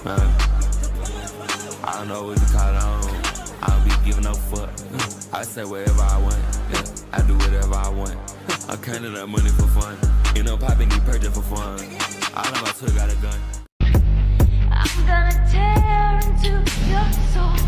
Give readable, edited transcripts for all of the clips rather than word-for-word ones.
I don't know what to call it on. I don't be giving no fuck. I say whatever I want. Yeah, I do whatever I want. I'm counting up money for fun. You know, popping these purchase for fun. All of my took got a gun. I'm gonna tear into your soul.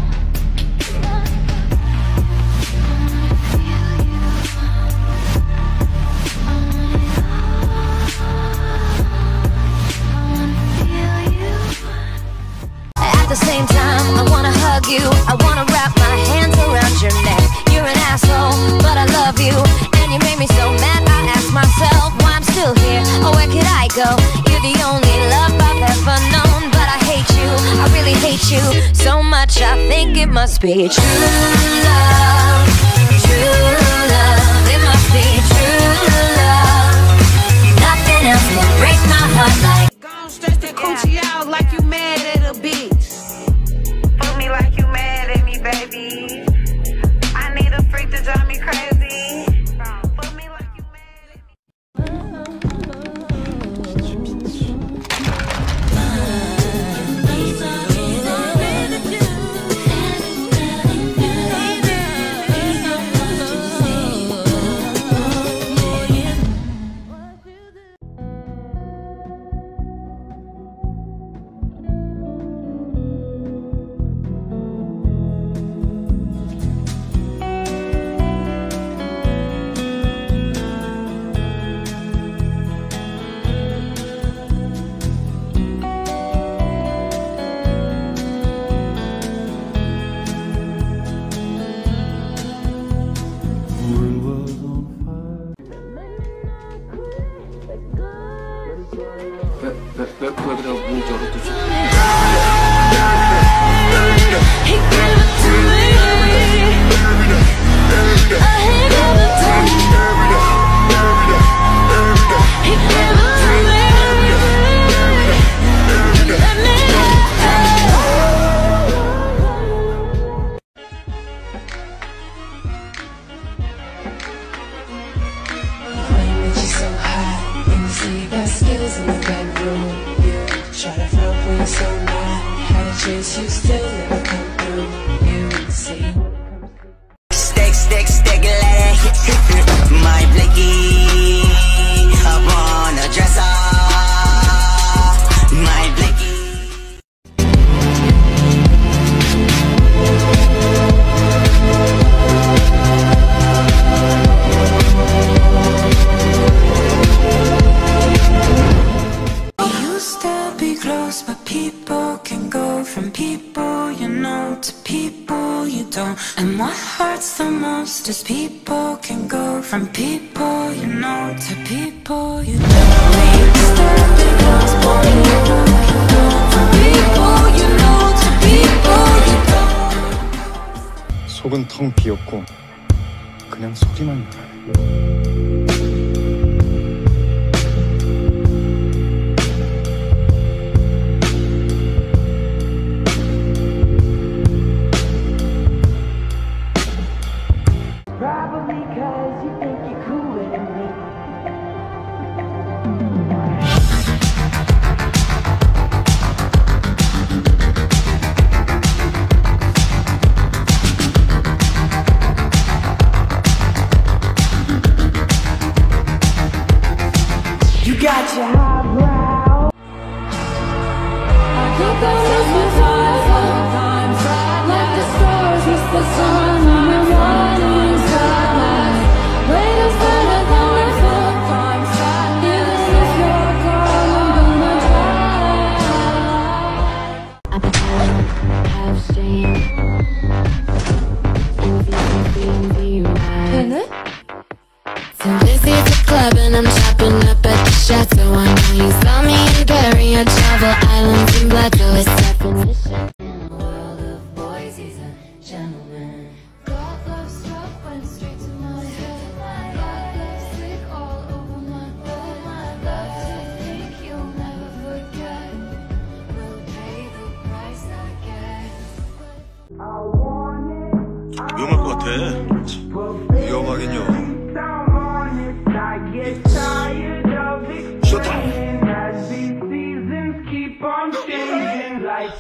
At the same time, I wanna hug you. I wanna wrap my hands around your neck. You're an asshole, but I love you. And you made me so mad, I ask myself why I'm still here. Or where could I go? You're the only love I've ever known. But I hate you, I really hate you so much, I think it must be true love. True love, it must be true love. Nothing else can break my heart like. Gon' stretch that coochie out like you mad at a bitch. Fuck me like you mad at me, baby. I need a freak to drive me crazy. Fuck me like you mad at me. In the bedroom, you try to front when you're so mad. Had a chance, you still never come through. You see, stick, let it hit. My blicky up on a dresser. My blicky. But people can go from people you know to people you don't. And what hurts the most is people can go from people you know to people you don't. From people you know to people you don't. 속은 텅 비었고 그냥 소리만 나네. Probably cause you think you're cooler than me. You got your highbrow. I think I miss my sometimes. Like the stars miss the sun when we're running inside. Wait a minute, going sometimes. Even if you're gone, I'm gonna die. I've been have shame. Envy, right? So this is a club and I'm chopping up at the chateau. I know you saw me in Paris, I travel islands and blood, so it's definition. In a world of boys, he's a gentleman. God love struck, went straight to my head. My love sick all over my bed. My love to think you'll never forget. We'll pay the price I get. 위험할 것 같아. 위험하긴요. Shut up.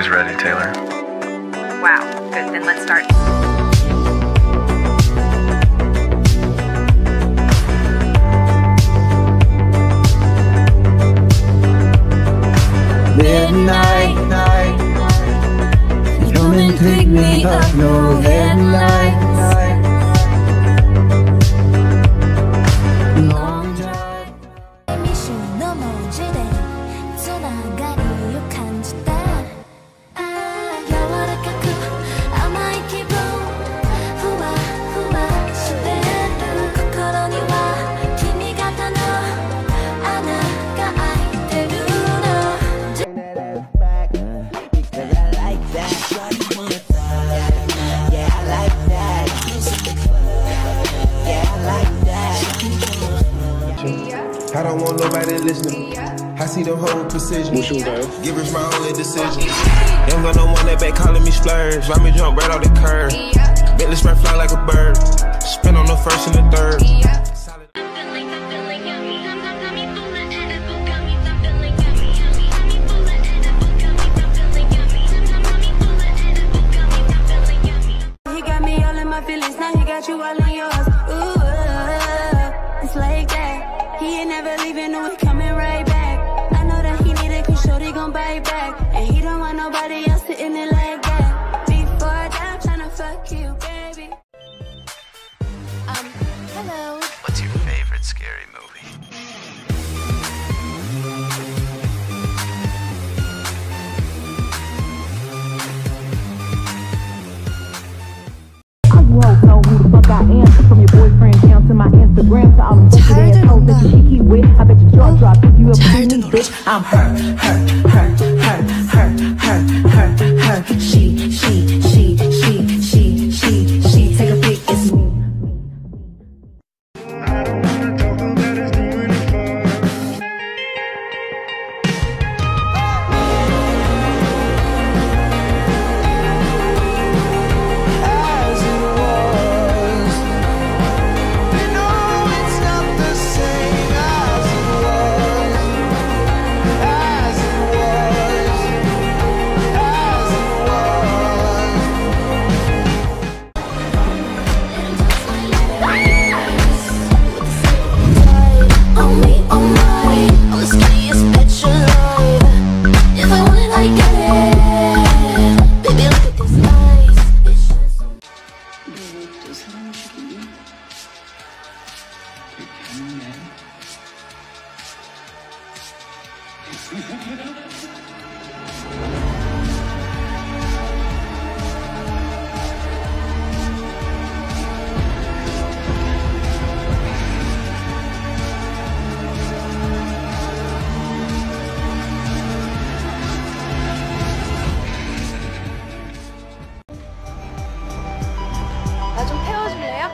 always ready, Taylor. Wow, good, then let's start. Midnight, you come and pick me up, no headlights. Long drive. 未知の文字でつながりを感じた。柔らかく甘い気分ふわふわしてる。心には君方の穴が開いてるの。 I don't want nobody listening. I see them whole precision. Give us my only decision. Young got no one that back calling me splurge. Ride me jump right off the curb. Bentley spread fly like a bird. Spin on the first and the third. He got me all in my feelings, now he got you all in yours. Ooh, it's like that. He ain't never leaving, no, he coming right back. I know that he need it, cause shorty gon' bite back. And he don't want nobody else sitting it like that. Before I die, I'm tryna fuck you, baby. Hello. What's your favorite scary movie? Know who the fuck I am. From your boyfriend down to my Instagram, to all the fucking assholes that you kick with. I bet your jaw drop if you ever see me, bitch. I'm her. She. Take a pic, it's me. 나 좀 태워줄래요?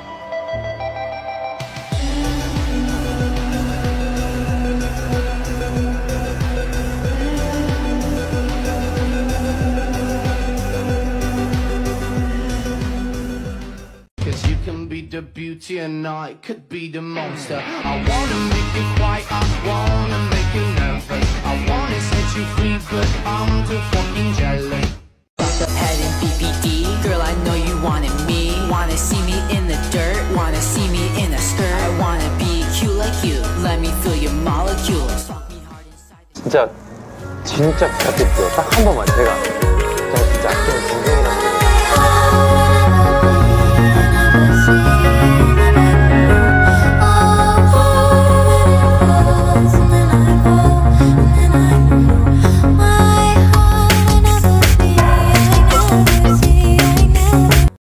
Cause you can be the beauty and I could be the monster. I wanna make you quiet, I wanna make you nervous. I wanna set you free, but I'm too fucking jealous. Head in BPD, girl, I know you wanted me. Wanna see me in the dirt, wanna see me in a skirt. I wanna be cute like you, let me feel your molecules. 진짜 부탁드릴게요. 딱 한 번만 제가.